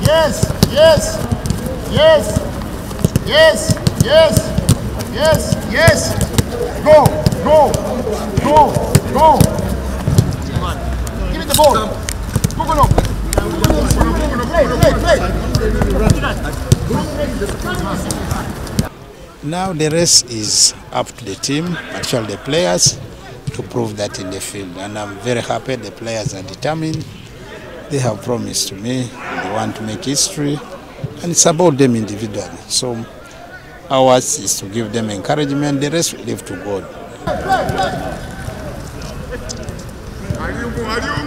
Yes, yes, yes, yes, yes, yes, yes. Go, go, go, go. Give me the ball. Go, go, no. Now the race is up to the team, actually the players, to prove that in the field. And I'm very happy the players are determined. They have promised to me they want to make history, and it's about them individually. So ours is to give them encouragement. The rest we leave to God.